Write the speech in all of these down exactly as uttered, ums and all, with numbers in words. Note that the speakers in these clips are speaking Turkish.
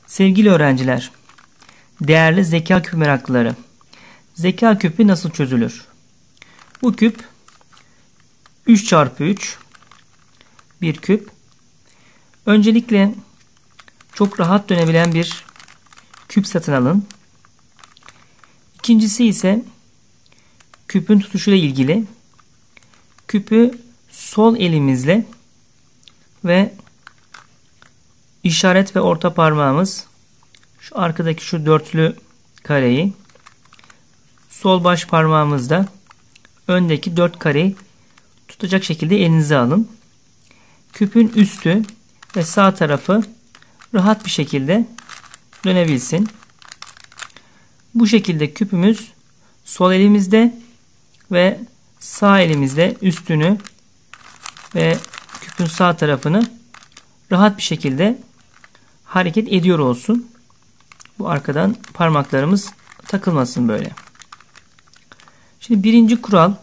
Sevgili öğrenciler, değerli zeka küpü meraklıları, zeka küpü nasıl çözülür? Bu küp üç çarpı üç bir küp. Öncelikle çok rahat dönebilen bir küp satın alın. İkincisi ise küpün tutuşuyla ilgili. Küpü sol elimizle ve işaret ve orta parmağımız şu arkadaki şu dörtlü kareyi, sol baş parmağımızda öndeki dört kareyi tutacak şekilde elinize alın. Küpün üstü ve sağ tarafı rahat bir şekilde dönebilsin. Bu şekilde küpümüz sol elimizde ve sağ elimizde üstünü ve küpün sağ tarafını rahat bir şekilde hareket ediyor olsun. Bu arkadan parmaklarımız takılmasın böyle. Şimdi birinci kural,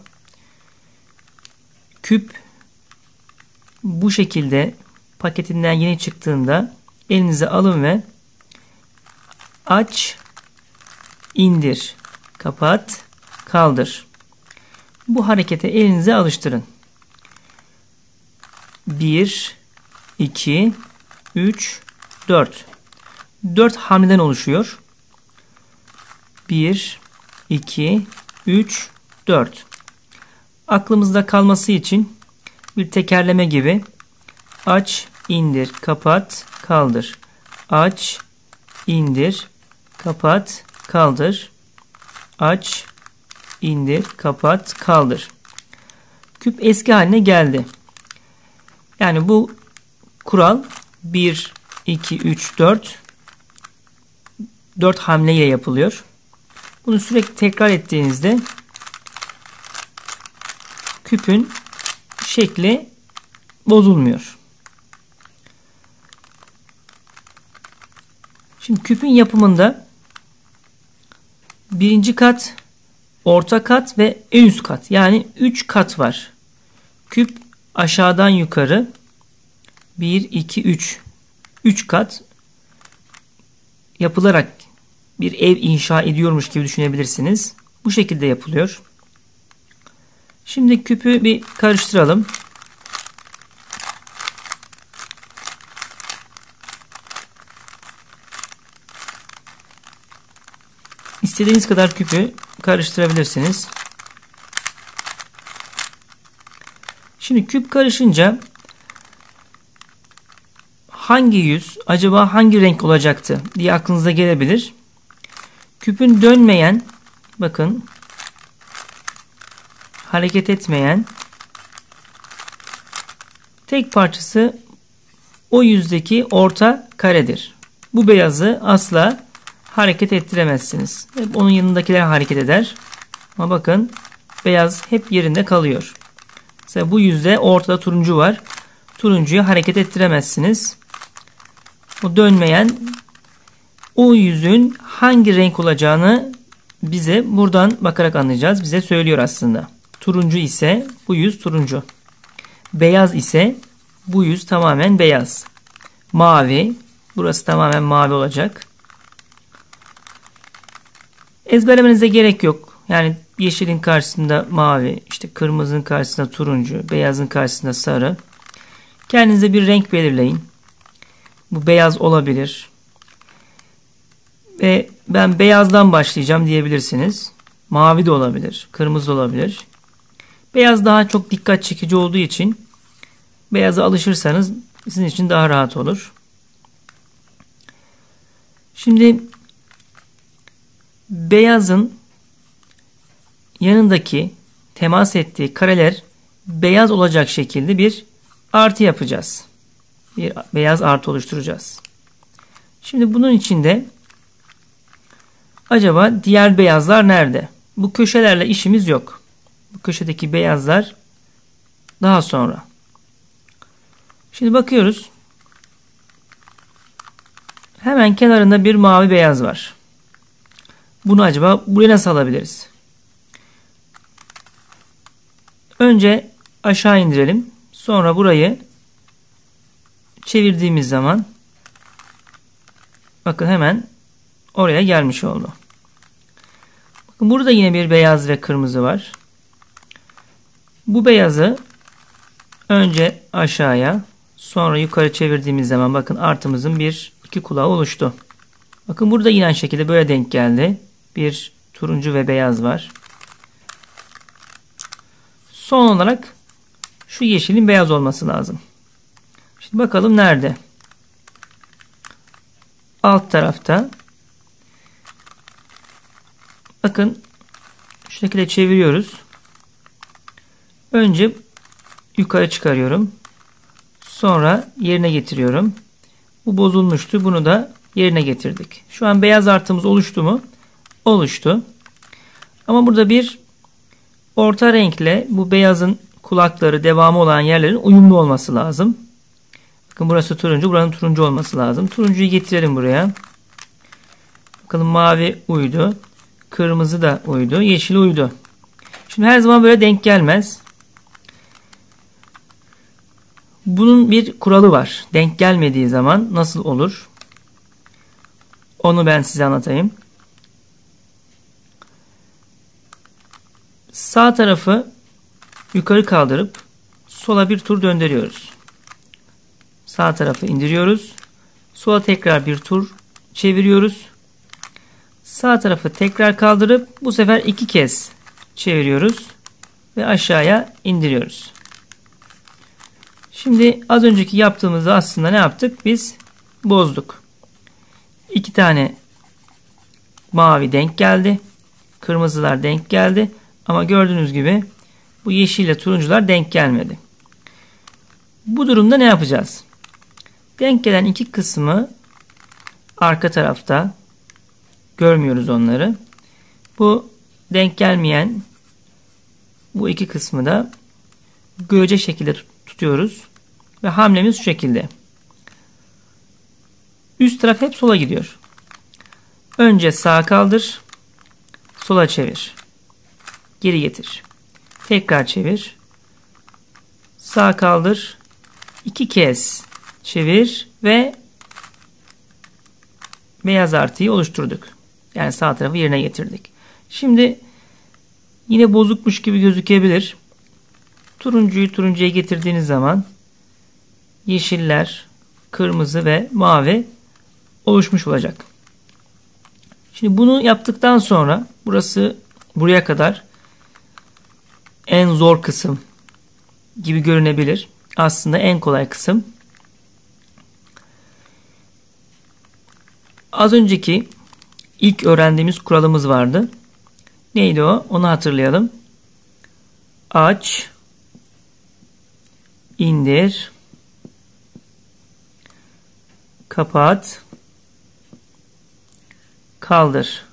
küp bu şekilde paketinden yeni çıktığında elinize alın ve aç, indir, kapat, kaldır. Bu harekete elinize alıştırın. bir, iki, üç, dört. dört hamleden oluşuyor. bir, iki, üç, dört. Aklımızda kalması için bir tekerleme gibi aç, indir, kapat, kaldır. Aç, indir, kapat, kaldır. Aç, indir, kapat, kaldır. Küp eski haline geldi. Yani bu kural bir, iki, üç, dört dört hamleyle yapılıyor. Bunu sürekli tekrar ettiğinizde küpün şekli bozulmuyor. Şimdi küpün yapımında birinci kat, orta kat ve en üst kat, yani üç kat var. Küp aşağıdan yukarı bir, iki, üç üç kat yapılarak bir ev inşa ediyormuş gibi düşünebilirsiniz. Bu şekilde yapılıyor. Şimdi küpü bir karıştıralım. İstediğiniz kadar küpü karıştırabilirsiniz. Şimdi küp karışınca hangi yüz acaba hangi renk olacaktı diye aklınıza gelebilir. Küpün dönmeyen, bakın, hareket etmeyen tek parçası o yüzdeki orta karedir. Bu beyazı asla hareket ettiremezsiniz. Hep onun yanındakiler hareket eder. Ama bakın, beyaz hep yerinde kalıyor. Mesela bu yüzde ortada turuncu var. Turuncuyu hareket ettiremezsiniz. O dönmeyen o yüzün hangi renk olacağını bize buradan bakarak anlayacağız. Bize söylüyor aslında. Turuncu ise bu yüz turuncu. Beyaz ise bu yüz tamamen beyaz. Mavi, burası tamamen mavi olacak. Ezberlemenize gerek yok. Yani yeşilin karşısında mavi, işte kırmızının karşısında turuncu, beyazın karşısında sarı. Kendinize bir renk belirleyin. Bu beyaz olabilir. Ve ben beyazdan başlayacağım diyebilirsiniz. Mavi de olabilir, kırmızı da olabilir. Beyaz daha çok dikkat çekici olduğu için beyaza alışırsanız sizin için daha rahat olur. Şimdi beyazın yanındaki temas ettiği kareler beyaz olacak şekilde bir artı yapacağız. Bir beyaz artı oluşturacağız. Şimdi bunun içinde acaba diğer beyazlar nerede? Bu köşelerle işimiz yok. Bu köşedeki beyazlar daha sonra. Şimdi bakıyoruz. Hemen kenarında bir mavi beyaz var. Bunu acaba buraya nasıl alabiliriz? Önce aşağı indirelim. Sonra burayı çevirdiğimiz zaman Bakın hemen oraya gelmiş oldu. Bakın burada yine bir beyaz ve kırmızı var. Bu beyazı önce aşağıya, sonra yukarı çevirdiğimiz zaman bakın artımızın bir iki kulağı oluştu. Bakın burada yine aynı şekilde böyle denk geldi. Bir turuncu ve beyaz var. Son olarak şu yeşilin beyaz olması lazım. Şimdi bakalım nerede? Alt tarafta. Bakın şu şekilde çeviriyoruz. Önce yukarı çıkarıyorum. Sonra yerine getiriyorum. Bu bozulmuştu. Bunu da yerine getirdik. Şu an beyaz artımız oluştu mu? Oluştu. Ama burada bir orta renkle bu beyazın kulakları, devamı olan yerlerin uyumlu olması lazım. Bakın burası turuncu, buranın turuncu olması lazım. Turuncuyu getirelim buraya. Bakalım mavi uydu. Kırmızı da uydu. Yeşil uydu. Şimdi her zaman böyle denk gelmez. Bunun bir kuralı var. Denk gelmediği zaman nasıl olur? Onu ben size anlatayım. Sağ tarafı yukarı kaldırıp sola bir tur döndürüyoruz. Sağ tarafı indiriyoruz. Sola tekrar bir tur çeviriyoruz. Sağ tarafı tekrar kaldırıp bu sefer iki kez çeviriyoruz ve aşağıya indiriyoruz. Şimdi az önceki yaptığımızda aslında ne yaptık? Biz bozduk. İki tane mavi denk geldi. Kırmızılar denk geldi. Ama gördüğünüz gibi bu yeşil ile turuncular denk gelmedi. Bu durumda ne yapacağız? Denk gelen iki kısmı arka tarafta görmüyoruz onları. Bu denk gelmeyen bu iki kısmı da görecek şekilde tutuyoruz. Ve hamlemiz şu şekilde. Üst taraf hep sola gidiyor. Önce sağa kaldır. Sola çevir. Geri getir. Tekrar çevir. Sağa kaldır. İki kez çevir ve beyaz artıyı oluşturduk. Yani sağ tarafı yerine getirdik. Şimdi yine bozukmuş gibi gözükebilir. Turuncuyu turuncuya getirdiğiniz zaman yeşiller, kırmızı ve mavi oluşmuş olacak. Şimdi bunu yaptıktan sonra burası buraya kadar en zor kısım gibi görünebilir. Aslında en kolay kısım. Az önceki ilk öğrendiğimiz kuralımız vardı. Neydi o? Onu hatırlayalım. Aç, indir, kapat, kaldır.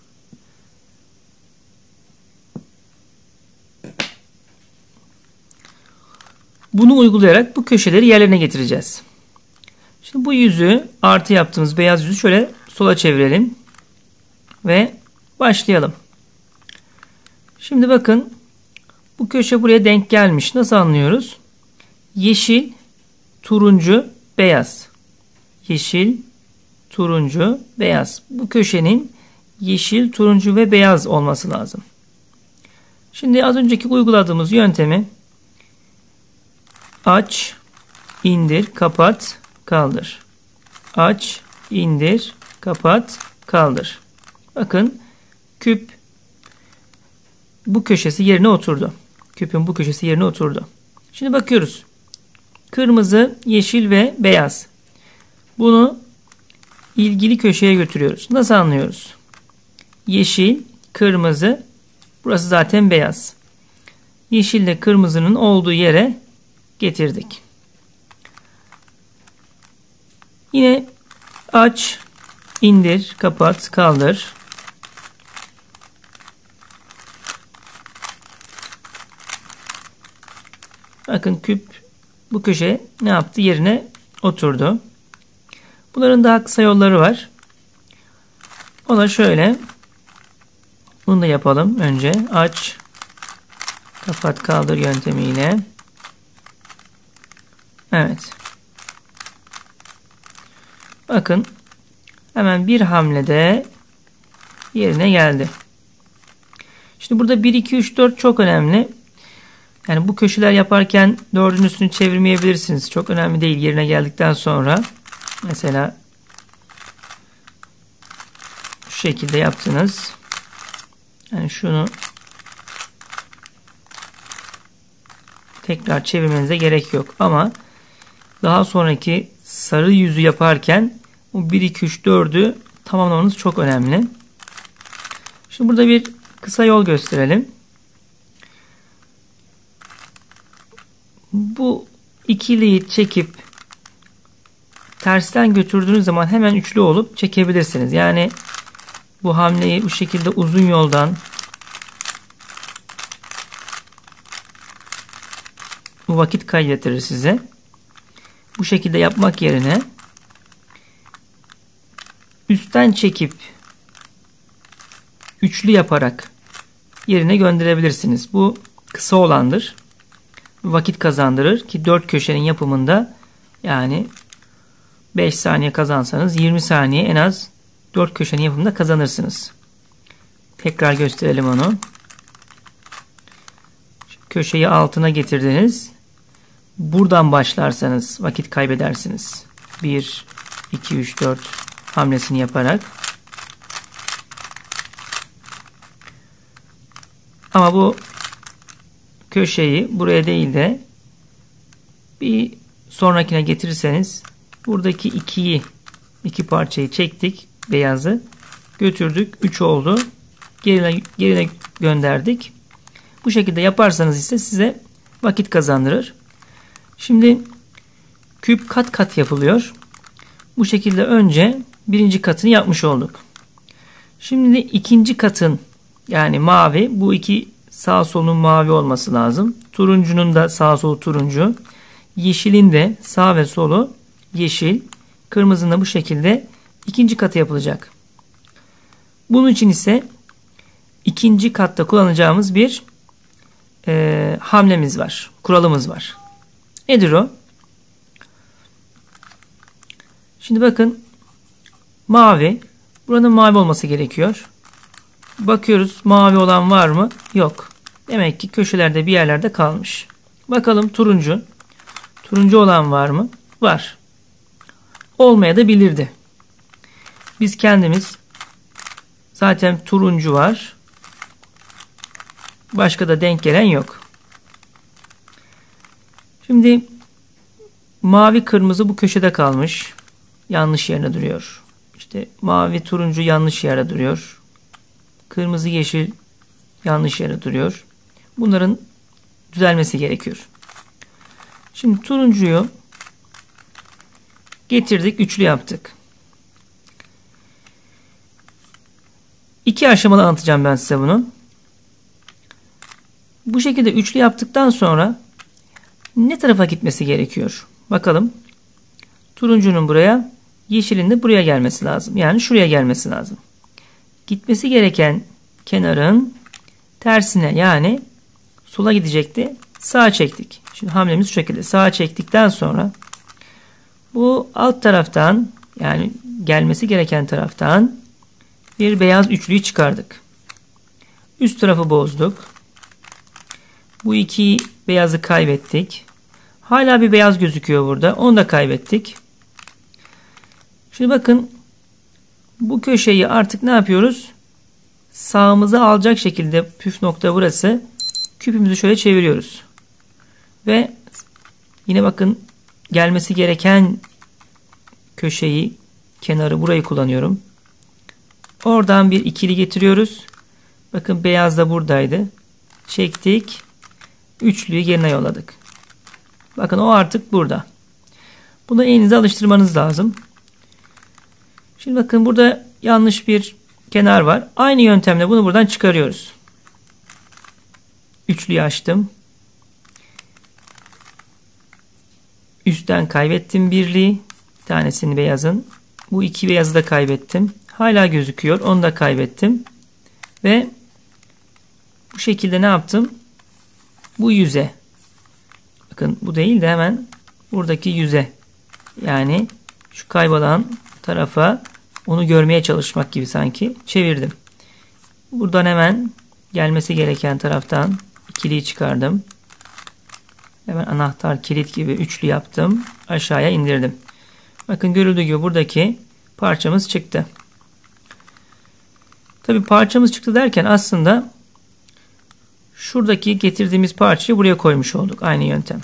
Bunu uygulayarak bu köşeleri yerlerine getireceğiz. Şimdi bu yüzü, artı yaptığımız beyaz yüzü şöyle sola çevirelim ve başlayalım. Şimdi bakın bu köşe buraya denk gelmiş. Nasıl anlıyoruz? Yeşil, turuncu, beyaz. Yeşil, turuncu, beyaz. Bu köşenin yeşil, turuncu ve beyaz olması lazım. Şimdi az önceki uyguladığımız yöntemi aç, indir, kapat, kaldır. Aç, indir, kapat, kaldır. Bakın küp bu köşesi yerine oturdu. Küpün bu köşesi yerine oturdu. Şimdi bakıyoruz. Kırmızı, yeşil ve beyaz. Bunu ilgili köşeye götürüyoruz. Nasıl anlıyoruz? Yeşil, kırmızı, burası zaten beyaz. Yeşille kırmızının olduğu yere getirdik. Yine aç, indir, kapat, kaldır. Bakın küp bu köşe ne yaptı? Yerine oturdu. Bunların daha kısa yolları var. O da şöyle. Bunu da yapalım önce. Aç, kapat, kaldır yöntemiyle. Evet. Bakın hemen bir hamlede yerine geldi. Şimdi burada bir, iki, üç, dört çok önemli. Yani bu köşeler yaparken dördün üstünü çevirmeyebilirsiniz. Çok önemli değil yerine geldikten sonra. Mesela şu şekilde yaptınız. Yani şunu tekrar çevirmenize gerek yok. Ama daha sonraki sarı yüzü yaparken bu bir, iki, üç, dördü tamamlamanız çok önemli. Şimdi burada bir kısa yol gösterelim. Bu ikiliyi çekip tersten götürdüğünüz zaman hemen üçlü olup çekebilirsiniz. Yani bu hamleyi bu şekilde uzun yoldan bu vakit kaybettirir size. Bu şekilde yapmak yerine üstten çekip üçlü yaparak yerine gönderebilirsiniz. Bu kısa olandır. Vakit kazandırır ki dört köşenin yapımında yani beş saniye kazansanız yirmi saniye en az dört köşenin yapımında kazanırsınız. Tekrar gösterelim onu. Köşeyi altına getirdiniz. Buradan başlarsanız vakit kaybedersiniz. bir, iki, üç, dört hamlesini yaparak. Ama bu köşeyi buraya değil de bir sonrakine getirirseniz buradaki ikiyi iki parçayı çektik, beyazı götürdük, üç oldu. Gerine, gerine gönderdik. Bu şekilde yaparsanız ise size vakit kazandırır. Şimdi küp kat kat yapılıyor. Bu şekilde önce birinci katını yapmış olduk. Şimdi de ikinci katın yani mavi, bu iki sağ solun mavi olması lazım. Turuncunun da sağ solu turuncu. Yeşilin de sağ ve solu yeşil. Kırmızının da bu şekilde ikinci katı yapılacak. Bunun için ise ikinci katta kullanacağımız bir e, hamlemiz var. Kuralımız var. Nedir o? Şimdi bakın mavi. Buranın mavi olması gerekiyor. Bakıyoruz mavi olan var mı? Yok. Demek ki köşelerde bir yerlerde kalmış. Bakalım turuncu. Turuncu olan var mı? Var. Olmaya da bilirdi. Biz kendimiz zaten turuncu var. Başka da denk gelen yok. Şimdi mavi kırmızı bu köşede kalmış. Yanlış yerine duruyor. İşte mavi turuncu yanlış yerde duruyor. Kırmızı yeşil yanlış yere duruyor. Bunların düzelmesi gerekiyor. Şimdi turuncuyu getirdik, üçlü yaptık. İki aşamalı anlatacağım ben size bunu. Bu şekilde üçlü yaptıktan sonra ne tarafa gitmesi gerekiyor? Bakalım. Turuncunun buraya, yeşilin de buraya gelmesi lazım. Yani şuraya gelmesi lazım. Gitmesi gereken kenarın tersine yani sola gidecekti. Sağa çektik. Şimdi hamlemiz şu şekilde. Sağa çektikten sonra bu alt taraftan yani gelmesi gereken taraftan bir beyaz üçlüyü çıkardık. Üst tarafı bozduk. Bu iki beyazı kaybettik. Hala bir beyaz gözüküyor burada. Onu da kaybettik. Şimdi bakın bu köşeyi artık ne yapıyoruz? Sağımıza alacak şekilde püf nokta burası. Küpümüzü şöyle çeviriyoruz. Ve yine bakın gelmesi gereken köşeyi, kenarı burayı kullanıyorum. Oradan bir ikili getiriyoruz. Bakın beyaz da buradaydı. Çektik. Üçlüyü yerine yolladık. Bakın o artık burada. Bunu elinize alıştırmanız lazım. Şimdi bakın burada yanlış bir kenar var. Aynı yöntemle bunu buradan çıkarıyoruz. Üçlüyü açtım. Üstten kaybettim birliği. Bir tanesini beyazın. Bu iki beyazı da kaybettim. Hala gözüküyor. Onu da kaybettim. Ve bu şekilde ne yaptım? Bu yüze. Bakın bu değil de hemen buradaki yüze. Yani şu kaybolan tarafa onu görmeye çalışmak gibi sanki çevirdim. Buradan hemen gelmesi gereken taraftan ikiliyi çıkardım. Hemen anahtar kilit gibi üçlü yaptım. Aşağıya indirdim. Bakın görüldüğü gibi buradaki parçamız çıktı. Tabi parçamız çıktı derken aslında şuradaki getirdiğimiz parçayı buraya koymuş olduk. Aynı yöntem.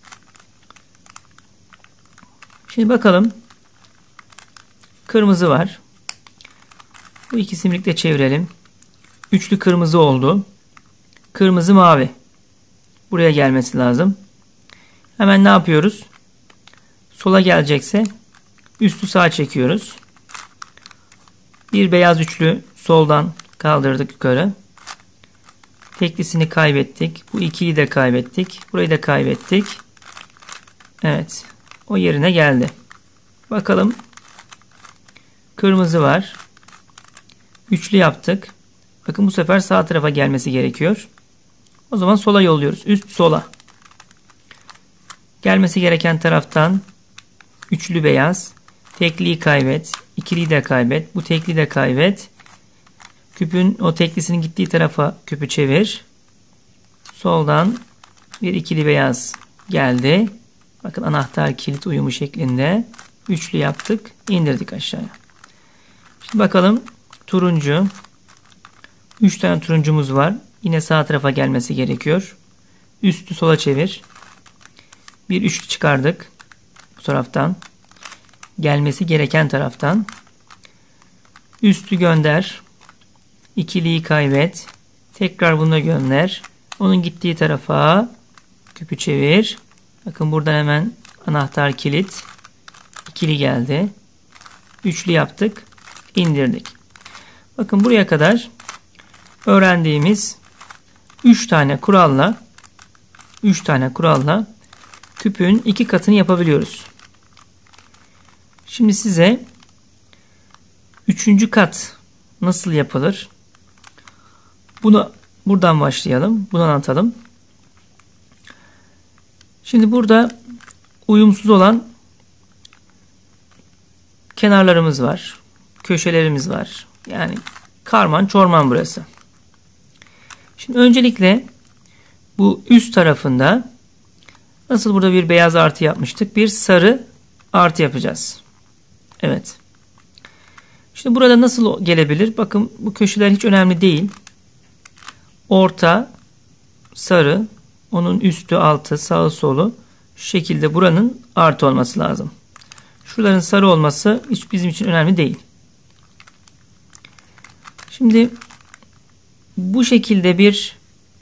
Şimdi bakalım. Kırmızı var. Bu ikisini birlikte çevirelim. Üçlü kırmızı oldu. Kırmızı mavi. Buraya gelmesi lazım. Hemen ne yapıyoruz? Sola gelecekse üstü sağa çekiyoruz. Bir beyaz üçlü soldan kaldırdık yukarı. Teklisini kaybettik. Bu ikiliyi de kaybettik. Burayı da kaybettik. Evet. O yerine geldi. Bakalım. Kırmızı var. Üçlü yaptık. Bakın bu sefer sağ tarafa gelmesi gerekiyor. O zaman sola yolluyoruz. Üst sola. Gelmesi gereken taraftan üçlü beyaz. Tekliyi kaybet. İkiliyi de kaybet. Bu tekliyi de kaybet. Küpün o teklisinin gittiği tarafa küpü çevir. Soldan bir ikili beyaz geldi. Bakın anahtar kilit uyumu şeklinde. Üçlü yaptık. İndirdik aşağıya. Şimdi bakalım turuncu. Üç tane turuncumuz var. Yine sağ tarafa gelmesi gerekiyor. Üstü sola çevir. Bir üçlü çıkardık. Bu taraftan. Gelmesi gereken taraftan. Üstü gönder. İkiliyi kaybet. Tekrar bunu gönder. Onun gittiği tarafa küpü çevir. Bakın buradan hemen anahtar kilit. İkili geldi. Üçlü yaptık. İndirdik. Bakın buraya kadar öğrendiğimiz üç tane kuralla üç tane kuralla küpün iki katını yapabiliyoruz. Şimdi size üçüncü kat nasıl yapılır? Bunu buradan başlayalım. Bunu anlatalım. Şimdi burada uyumsuz olan kenarlarımız var. Köşelerimiz var. Yani karman çorman burası. Şimdi öncelikle bu üst tarafında nasıl burada bir beyaz artı yapmıştık? Bir sarı artı yapacağız. Evet. Şimdi burada nasıl gelebilir? Bakın bu köşeler hiç önemli değil. Orta sarı, onun üstü altı sağı solu şu şekilde buranın artı olması lazım. Şuraların sarı olması hiç bizim için önemli değil. Şimdi bu şekilde bir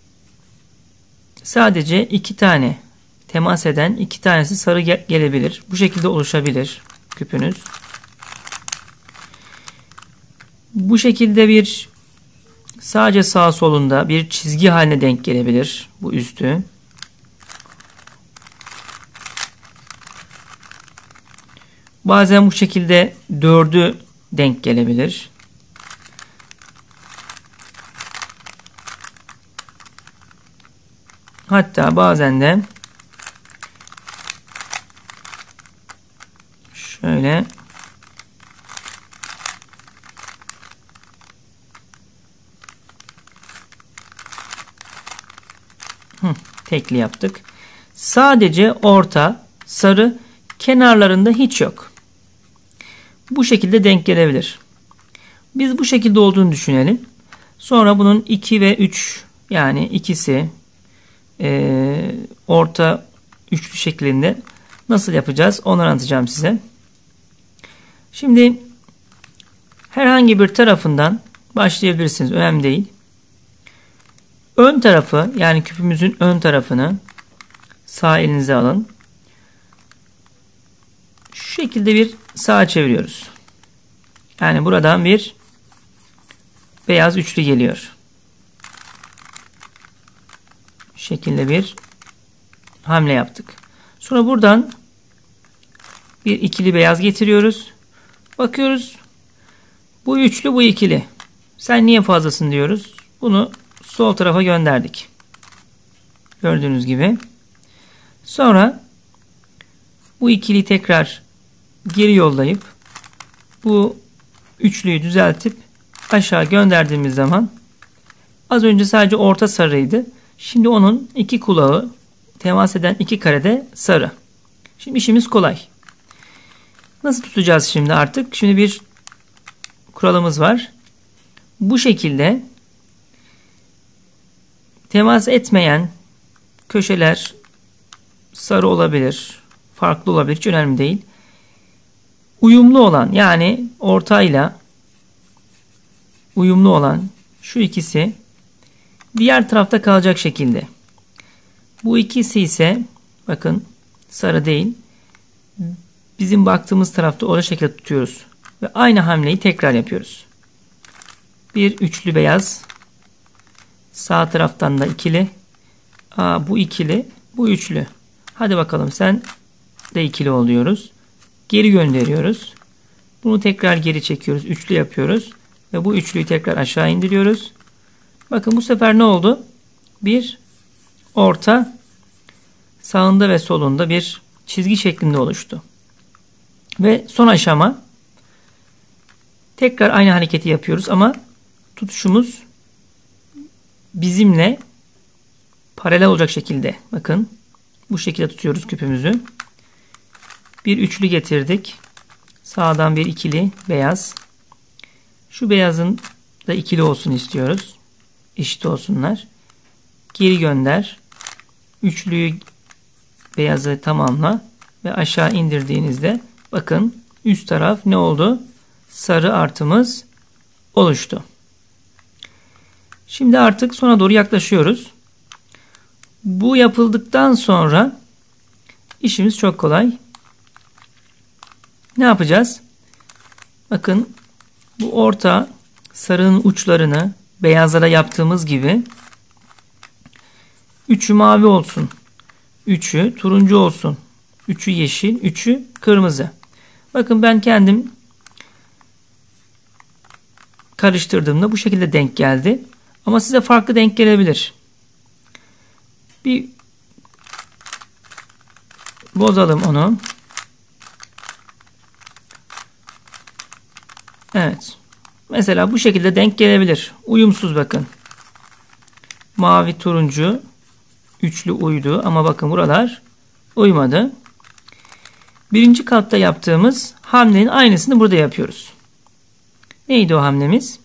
sadece iki tane temas eden iki tanesi sarı gel gelebilir. Bu şekilde oluşabilir küpünüz. Bu şekilde bir sadece sağ solunda bir çizgi haline denk gelebilir bu üstü. Bazen bu şekilde dördü denk gelebilir. Hatta bazen de şöyle Hı, tekli yaptık. Sadece orta sarı, kenarlarında hiç yok. Bu şekilde denk gelebilir. Biz bu şekilde olduğunu düşünelim. Sonra bunun iki ve üç yani ikisi e, orta üçlü şeklinde nasıl yapacağız onu anlatacağım size. Şimdi herhangi bir tarafından başlayabilirsiniz. Önemli değil. Ön tarafı yani küpümüzün ön tarafını sağ elinize alın. Şu şekilde bir sağa çeviriyoruz. Yani buradan bir beyaz üçlü geliyor. Şu şekilde bir hamle yaptık. Sonra buradan bir ikili beyaz getiriyoruz. Bakıyoruz. Bu üçlü bu ikili. Sen niye fazlasın diyoruz. Bunu sol tarafa gönderdik. Gördüğünüz gibi. Sonra bu ikiliyi tekrar geri yollayıp bu üçlüyü düzeltip aşağı gönderdiğimiz zaman az önce sadece orta sarıydı. Şimdi onun iki kulağı temas eden iki karede sarı. Şimdi işimiz kolay. Nasıl tutacağız şimdi artık? Şimdi bir kuralımız var. Bu şekilde temas etmeyen köşeler sarı olabilir, farklı olabilir, hiç önemli değil. Uyumlu olan, yani ortayla uyumlu olan şu ikisi diğer tarafta kalacak şekilde. Bu ikisi ise bakın sarı değil. Bizim baktığımız tarafta o şekilde tutuyoruz. Ve aynı hamleyi tekrar yapıyoruz. Bir üçlü beyaz. Sağ taraftan da ikili. Aa, bu ikili, bu üçlü. Hadi bakalım, sen de ikili oluyoruz. Geri gönderiyoruz. Bunu tekrar geri çekiyoruz. Üçlü yapıyoruz. Ve bu üçlüyü tekrar aşağı indiriyoruz. Bakın bu sefer ne oldu? Bir orta sağında ve solunda bir çizgi şeklinde oluştu. Ve son aşama tekrar aynı hareketi yapıyoruz ama tutuşumuz bizimle paralel olacak şekilde. Bakın bu şekilde tutuyoruz küpümüzü. Bir üçlü getirdik. Sağdan bir ikili beyaz. Şu beyazın da ikili olsun istiyoruz. Eşit olsunlar. Geri gönder. Üçlüyü beyazı tamamla ve aşağı indirdiğinizde bakın üst taraf ne oldu? Sarı artımız oluştu. Şimdi artık sona doğru yaklaşıyoruz. Bu yapıldıktan sonra işimiz çok kolay. Ne yapacağız? Bakın bu orta sarının uçlarını beyazlara yaptığımız gibi üçü mavi olsun. Üçü turuncu olsun. Üçü yeşil, üçü kırmızı. Bakın ben kendim karıştırdığımda bu şekilde denk geldi. Ama size farklı denk gelebilir. Bir bozalım onu. Evet. Mesela bu şekilde denk gelebilir. Uyumsuz bakın. Mavi turuncu üçlü uydu ama bakın buralar uymadı. Birinci katta yaptığımız hamlenin aynısını burada yapıyoruz. Neydi o hamlemiz?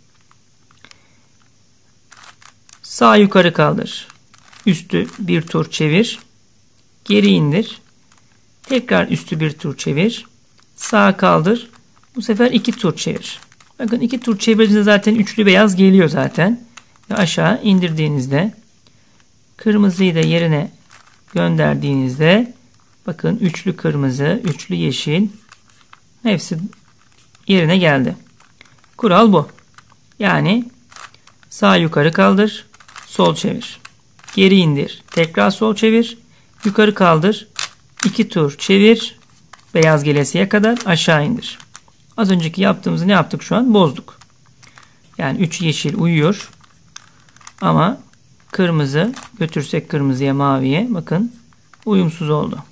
Sağ yukarı kaldır. Üstü bir tur çevir. Geri indir. Tekrar üstü bir tur çevir. Sağa kaldır. Bu sefer iki tur çevir. Bakın iki tur çevirdiğinizde zaten üçlü beyaz geliyor zaten. Ve aşağı indirdiğinizde kırmızıyı da yerine gönderdiğinizde bakın üçlü kırmızı, üçlü yeşil hepsi yerine geldi. Kural bu. Yani sağ yukarı kaldır, sol çevir. Geri indir, tekrar sol çevir. Yukarı kaldır, iki tur çevir. Beyaz gelesiye kadar aşağı indir. Az önceki yaptığımızı ne yaptık şu an? Bozduk. Yani üç yeşil uyuyor. Ama kırmızı götürsek kırmızıya maviye bakın uyumsuz oldu.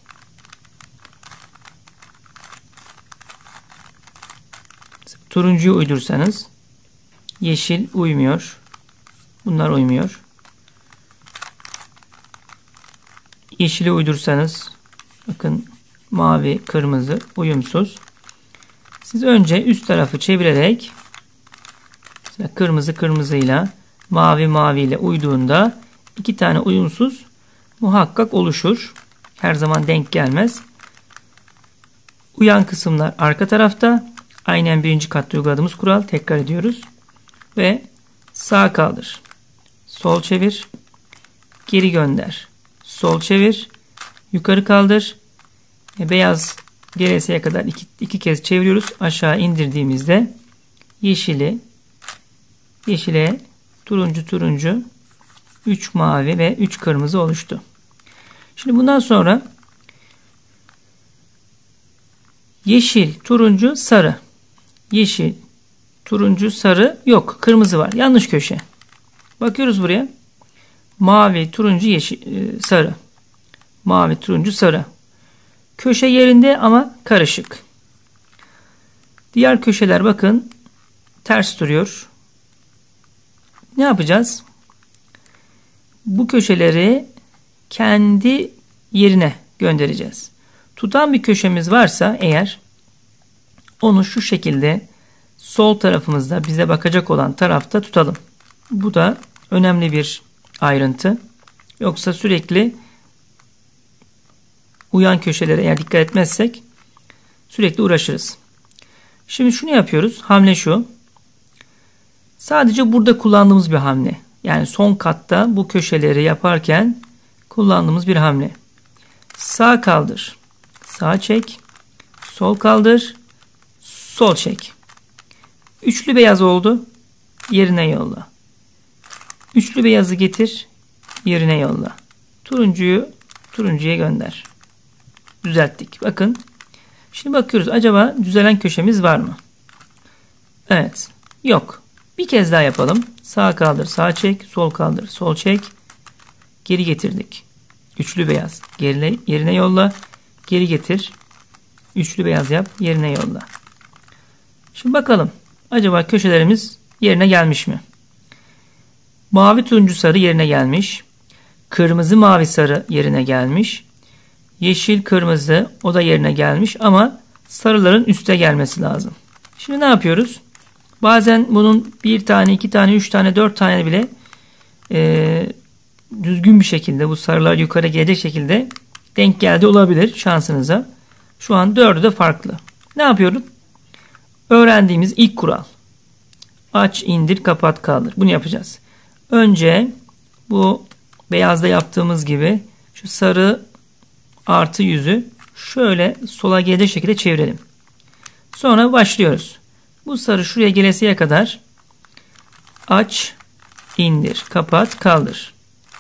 Turuncuyu uydursanız yeşil uymuyor. Bunlar uymuyor. Yeşili uydursanız bakın mavi, kırmızı uyumsuz. Siz önce üst tarafı çevirerek kırmızı kırmızıyla mavi maviyle uyduğunda iki tane uyumsuz muhakkak oluşur. Her zaman denk gelmez. Uyan kısımlar arka tarafta. Aynen birinci katta uyguladığımız kural. Tekrar ediyoruz. Ve sağ kaldır. Sol çevir. Geri gönder. Sol çevir. Yukarı kaldır. Beyaz gelesiye kadar iki, iki kez çeviriyoruz. Aşağı indirdiğimizde yeşili yeşile turuncu turuncu üç mavi ve üç kırmızı oluştu. Şimdi bundan sonra yeşil, turuncu, sarı. Yeşil, turuncu, sarı yok. Kırmızı var. Yanlış köşe. Bakıyoruz buraya. Mavi, turuncu, yeşil, sarı. Mavi, turuncu, sarı. Köşe yerinde ama karışık. Diğer köşeler bakın ters duruyor. Ne yapacağız? Bu köşeleri kendi yerine göndereceğiz. Tutan bir köşemiz varsa eğer onu şu şekilde sol tarafımızda bize bakacak olan tarafta tutalım. Bu da önemli bir ayrıntı. Yoksa sürekli uyan köşelere eğer dikkat etmezsek sürekli uğraşırız. Şimdi şunu yapıyoruz. Hamle şu. Sadece burada kullandığımız bir hamle. Yani son katta bu köşeleri yaparken kullandığımız bir hamle. Sağ kaldır. Sağ çek. Sol kaldır. Sol çek. Üçlü beyaz oldu. Yerine yolla. Üçlü beyazı getir. Yerine yolla. Turuncuyu turuncuya gönder. Düzelttik. Bakın. Şimdi bakıyoruz. Acaba düzelen köşemiz var mı? Evet. Yok. Bir kez daha yapalım. Sağ kaldır. Sağ çek. Sol kaldır. Sol çek. Geri getirdik. Üçlü beyaz. Gerine, yerine yolla. Geri getir. Üçlü beyaz yap. Yerine yolla. Şimdi bakalım. Acaba köşelerimiz yerine gelmiş mi? Mavi turuncu sarı yerine gelmiş. Kırmızı mavi sarı yerine gelmiş. Yeşil kırmızı o da yerine gelmiş ama sarıların üste gelmesi lazım. Şimdi ne yapıyoruz? Bazen bunun bir tane, iki tane, üç tane, dört tane bile e, düzgün bir şekilde bu sarılar yukarı gelecek şekilde denk geldi olabilir şansınıza. Şu an dördü de farklı. Ne yapıyorum? Öğrendiğimiz ilk kural. Aç, indir, kapat, kaldır. Bunu yapacağız. Önce bu beyazda yaptığımız gibi şu sarı artı yüzü şöyle sola gelecek şekilde çevirelim. Sonra başlıyoruz. Bu sarı şuraya gelesiye kadar aç, indir, kapat, kaldır.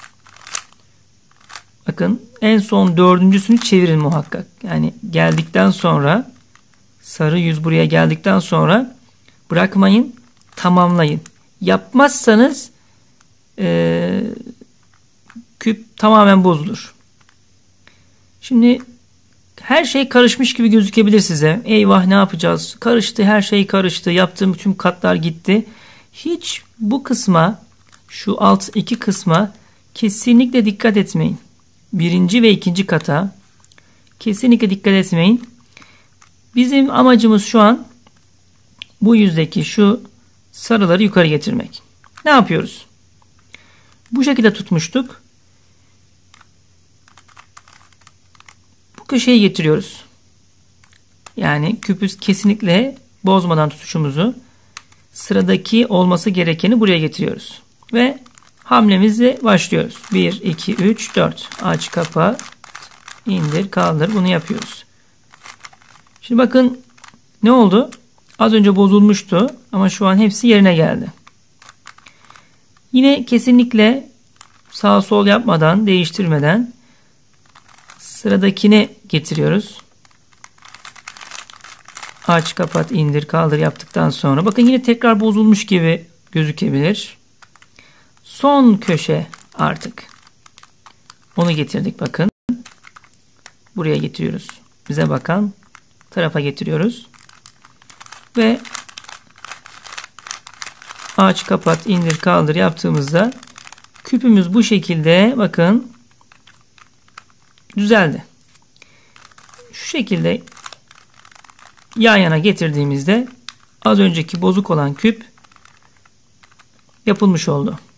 Bakın en son dördüncüsünü çevirin muhakkak. Yani geldikten sonra sarı yüz buraya geldikten sonra bırakmayın, tamamlayın. Yapmazsanız e, küp tamamen bozulur. Şimdi her şey karışmış gibi gözükebilir size. Eyvah ne yapacağız? Karıştı, her şey karıştı. Yaptığım tüm katlar gitti. Hiç bu kısma, şu alt iki kısma kesinlikle dikkat etmeyin. Birinci ve ikinci kata kesinlikle dikkat etmeyin. Bizim amacımız şu an bu yüzdeki şu sarıları yukarı getirmek. Ne yapıyoruz? Bu şekilde tutmuştuk. Bu köşeyi getiriyoruz. Yani küpü kesinlikle bozmadan tutuşumuzu sıradaki olması gerekeni buraya getiriyoruz. Ve hamlemizle başlıyoruz. bir, iki, üç, dört. Aç, kapa, indir, kaldır. Bunu yapıyoruz. Şimdi bakın ne oldu? Az önce bozulmuştu ama şu an hepsi yerine geldi. Yine kesinlikle sağ sol yapmadan, değiştirmeden sıradakini getiriyoruz. Aç, kapat, indir, kaldır yaptıktan sonra bakın yine tekrar bozulmuş gibi gözükebilir. Son köşe artık. Onu getirdik bakın. Buraya getiriyoruz. Bize bakan tarafa getiriyoruz. Ve aç, kapat, indir, kaldır yaptığımızda küpümüz bu şekilde bakın düzeldi. Şu şekilde yan yana getirdiğimizde az önceki bozuk olan küp yapılmış oldu.